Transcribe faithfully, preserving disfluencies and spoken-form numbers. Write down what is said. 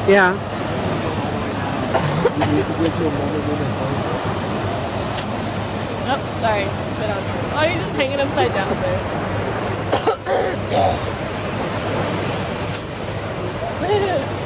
Yeah. Oh, sorry. Oh, you're just hanging upside down there.